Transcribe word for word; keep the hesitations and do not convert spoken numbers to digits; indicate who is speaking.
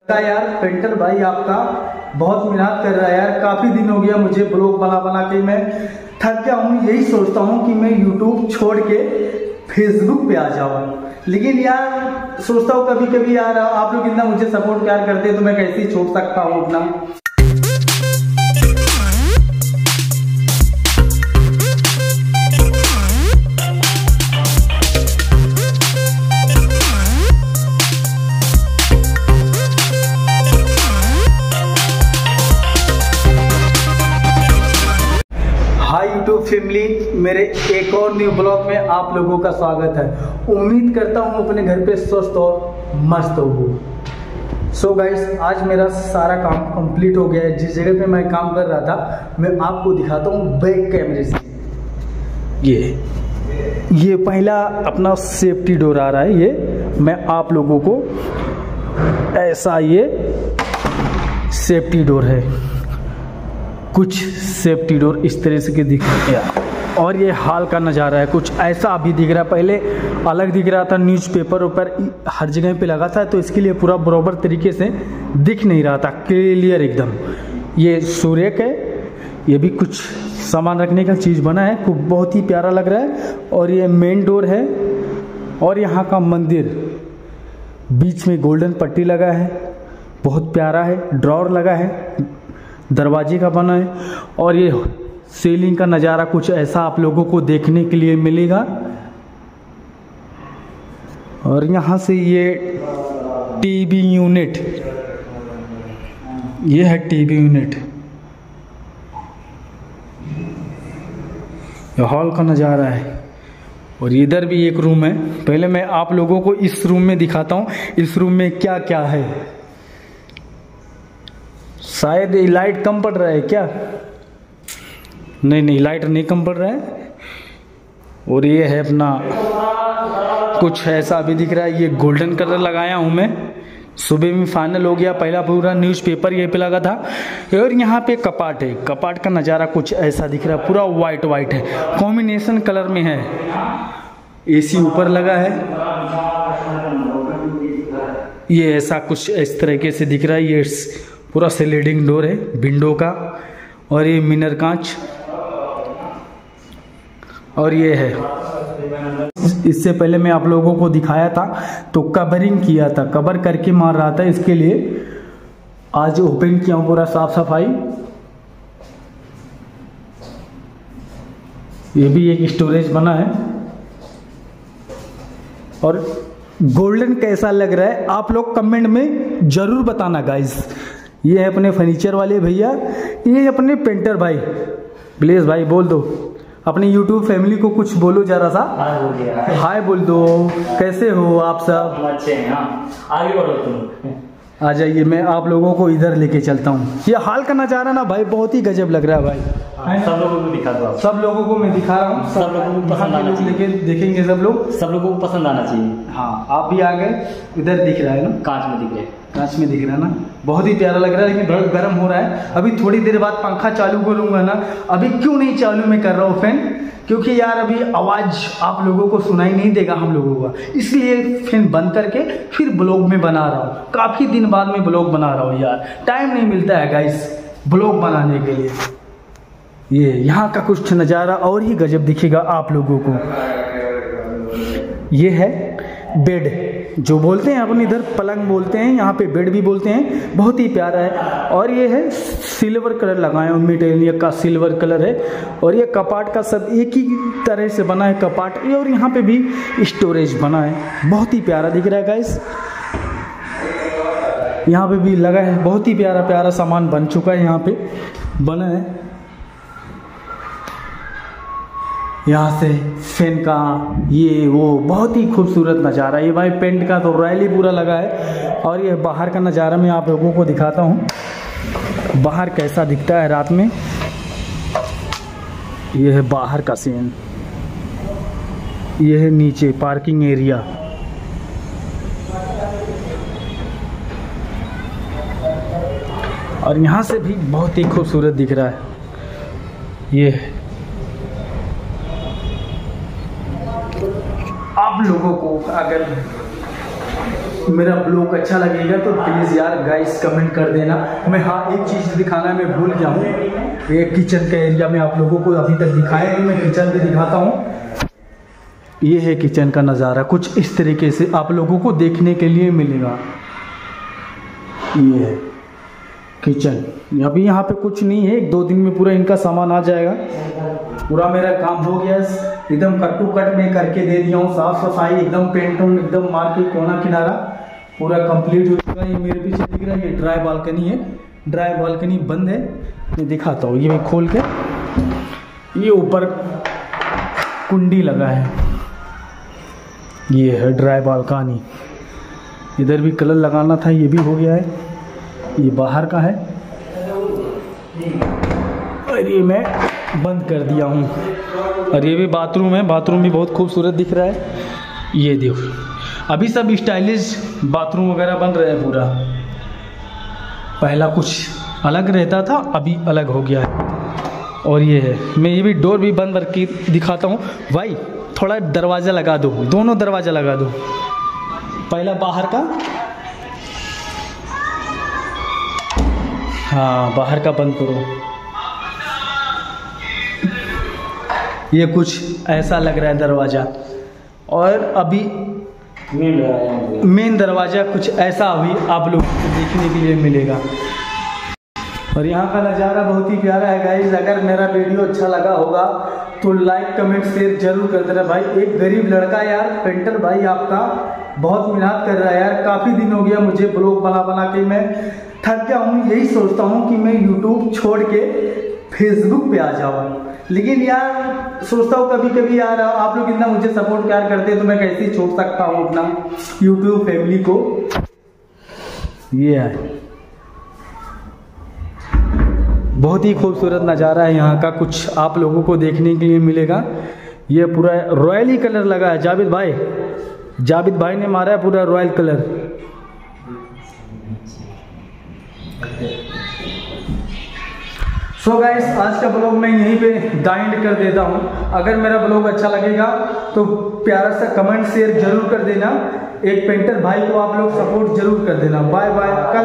Speaker 1: यार पेंटर भाई आपका बहुत मेहनत कर रहा है यार। काफी दिन हो गया मुझे ब्लॉग बना बना के मैं थक गया हूँ। यही सोचता हूँ कि मैं यूट्यूब छोड़ के फेसबुक पे आ जाऊँ, लेकिन यार सोचता हूँ कभी कभी यार आप लोग इतना मुझे सपोर्ट प्यार करते हैं तो मैं कैसे ही छोड़ सकता हूँ अपना। हाय यूट्यूब फैमिली, मेरे एक और न्यू ब्लॉग में आप लोगों का स्वागत है। उम्मीद करता हूँ अपने घर पे स्वस्थ और मस्त हो। सो गाइस, आज मेरा सारा काम कंप्लीट हो गया है। जिस जगह पे मैं काम कर रहा था मैं आपको दिखाता हूँ बैक कैमरे से। ये ये पहला अपना सेफ्टी डोर आ रहा है। ये मैं आप लोगों को ऐसा ये सेफ्टी डोर है, कुछ सेफ्टी डोर इस तरह से के दिख रहा है। और ये हाल का नज़ारा है, कुछ ऐसा अभी दिख रहा है। पहले अलग दिख रहा था, न्यूज़पेपर ऊपर हर जगह पे लगा था तो इसके लिए पूरा बराबर तरीके से दिख नहीं रहा था, क्लियर एकदम। ये सूर्य है, ये भी कुछ सामान रखने का चीज़ बना है, खूब बहुत ही प्यारा लग रहा है। और ये मेन डोर है और यहाँ का मंदिर, बीच में गोल्डन पट्टी लगा है, बहुत प्यारा है। ड्रॉर लगा है, दरवाजे का बना है। और ये सीलिंग का नज़ारा कुछ ऐसा आप लोगों को देखने के लिए मिलेगा। और यहाँ से ये टीवी यूनिट, ये है टीवी यूनिट। ये हॉल का नज़ारा है। और इधर भी एक रूम है। पहले मैं आप लोगों को इस रूम में दिखाता हूँ, इस रूम में क्या क्या है। शायद ये लाइट कम पड़ रहा है क्या? नहीं नहीं, लाइट नहीं कम पड़ रहा है। और ये है अपना कुछ ऐसा भी दिख रहा है। ये गोल्डन कलर लगाया हूँ मैं, सुबह में फाइनल हो गया। पहला पूरा न्यूज़पेपर ये पे लगा था। और यहाँ पे कपाट है, कपाट का नज़ारा कुछ ऐसा दिख रहा है, पूरा वाइट वाइट है, कॉम्बिनेशन कलर में है। एसी ऊपर लगा है, ये ऐसा कुछ इस तरीके से दिख रहा है। ये पूरा स्लाइडिंग डोर है विंडो का। और ये मिरर कांच। और ये है, इससे पहले मैं आप लोगों को दिखाया था तो कवरिंग किया था, कवर करके मार रहा था। इसके लिए आज ओपन किया हूँ, पूरा साफ सफाई। ये भी एक स्टोरेज बना है। और गोल्डन कैसा लग रहा है आप लोग कमेंट में जरूर बताना गाइस। ये है अपने फर्नीचर वाले भैया, ये अपने पेंटर भाई। प्लीज भाई बोल दो, अपनी यूट्यूब फैमिली को कुछ बोलो जरा सा।
Speaker 2: हाय बोल दिया,
Speaker 1: हाय बोल दो। कैसे हो आप सब?
Speaker 2: अच्छे हैं। हाँ, आगे बढ़ो तुम।
Speaker 1: आ जाइए, मैं आप लोगों को इधर लेके चलता हूँ। ये हाल का नज़ारा ना भाई बहुत ही गजब लग रहा है भाई।
Speaker 2: सब लोगों को दिखा दो।
Speaker 1: सब लोगों को मैं दिखा रहा हूँ,
Speaker 2: सब लोगों को पसंद आना चाहिए।
Speaker 1: लेके देखेंगे सब लोग,
Speaker 2: सब लोगों को पसंद आना चाहिए।
Speaker 1: हाँ, आप भी आ गए। इधर दिख रहा है ना,
Speaker 2: कांच में दिख रहे,
Speaker 1: कांच में दिख रहा है ना, बहुत ही प्यारा लग रहा है। लेकिन बहुत गर्म हो रहा है। अभी थोड़ी देर बाद पंखा चालू करूंगा ना। अभी क्यों नहीं चालू मैं कर रहा हूँ फैन? क्योंकि यार अभी आवाज़ आप लोगों को सुनाई नहीं देगा हम लोगों का, इसलिए फैन बंद करके फिर ब्लॉग में बना रहा हूँ। काफ़ी दिन बाद में ब्लॉग बना रहा हूँ यार, टाइम नहीं मिलता है गाइस ब्लॉग बनाने के लिए। ये यहाँ का कुछ नज़ारा और ही गजब दिखेगा आप लोगों को। ये है बेड, जो बोलते हैं अपन इधर पलंग बोलते हैं, यहाँ पे बेड भी बोलते हैं। बहुत ही प्यारा है। और ये है सिल्वर कलर लगाए हैं, मेटेरियल का सिल्वर कलर है। और ये कपाट का सब एक ही तरह से बना है कपाट। और यहाँ पे भी स्टोरेज बना है, बहुत ही प्यारा दिख रहा है गाइस। यहाँ पे भी लगा है, बहुत ही प्यारा प्यारा सामान बन चुका है, यहाँ पे बना है। यहाँ से फैन का ये वो बहुत ही खूबसूरत नज़ारा। ये भाई पेंट का तो रॉयल ही पूरा लगा है। और ये बाहर का नज़ारा मैं आप लोगों को दिखाता हूँ, बाहर कैसा दिखता है रात में। ये है बाहर का सीन, ये है नीचे पार्किंग एरिया। और यहाँ से भी बहुत ही खूबसूरत दिख रहा है। ये आप लोगों को अगर मेरा ब्लॉग अच्छा लगेगा तो प्लीज़ यार गाइस कमेंट कर देना। मैं हाँ एक चीज़ दिखाना मैं भूल गया हूँ, ये किचन का एरिया में आप लोगों को अभी तक दिखाया नहीं, मैं किचन भी दिखाता हूँ। ये है किचन का नज़ारा, कुछ इस तरीके से आप लोगों को देखने के लिए मिलेगा। ये है किचन। अभी यहाँ पे कुछ नहीं है, एक दो दिन में पूरा इनका सामान आ जाएगा। पूरा मेरा काम हो गया, एकदम कट टू कट मैं करके दे दिया हूँ, साफ सफाई एकदम, पेंट एकदम मार के कोना किनारा पूरा कंप्लीट हो चुका है। ये मेरे पीछे दिख रहा है, ये ड्राई बालकनी है, ड्राई बालकनी बंद है, मैं दिखाता हूँ। ये मैं खोल के, ये ऊपर कुंडी लगा है, ये है ड्राई बालकनी। इधर भी कलर लगाना था, ये भी हो गया है। ये बाहर का है और ये मैं बंद कर दिया हूँ। और ये भी बाथरूम है, बाथरूम भी बहुत खूबसूरत दिख रहा है। ये देखो अभी सब स्टाइलिश बाथरूम वगैरह बन रहे हैं पूरा। पहला कुछ अलग रहता था, अभी अलग हो गया है। और ये है, मैं ये भी डोर भी बंद करके दिखाता हूँ। भाई थोड़ा दरवाज़ा लगा दो, दोनों दरवाज़ा लगा दो। पहला बाहर का, हाँ बाहर का बंद करो। ये कुछ ऐसा लग रहा है दरवाज़ा। और अभी मेन दरवाज़ा कुछ ऐसा अभी आप लोगों को देखने के लिए मिलेगा। और यहाँ का नज़ारा बहुत ही प्यारा है गाइस। अगर मेरा वीडियो अच्छा लगा होगा तो लाइक कमेंट शेयर जरूर कर देना भाई। एक गरीब लड़का यार, पेंटर भाई आपका बहुत मेहनत कर रहा है यार। काफ़ी दिन हो गया मुझे ब्लॉग बना बना के मैं थक गया हूँ। यही सोचता हूँ कि मैं यूट्यूब छोड़ के फेसबुक पे आ जाऊँ, लेकिन यार सोचता हूँ कभी कभी यार आप लोग इतना मुझे सपोर्ट प्यार करते हैं तो मैं कैसे छोड़ सकता हूँ अपना यूट्यूब फैमिली को। ये है बहुत ही खूबसूरत नज़ारा है यहाँ का, कुछ आप लोगों को देखने के लिए मिलेगा। ये पूरा रॉयल कलर लगा है, जावेद भाई जावेद भाई ने मारा है पूरा रॉयल कलर। सो गाइस आज का ब्लॉग मैं यहीं पे डाइंड कर देता हूँ। अगर मेरा ब्लॉग अच्छा लगेगा तो प्यारा सा कमेंट शेयर जरूर कर देना। एक पेंटर भाई को आप लोग सपोर्ट जरूर कर देना। Bye bye.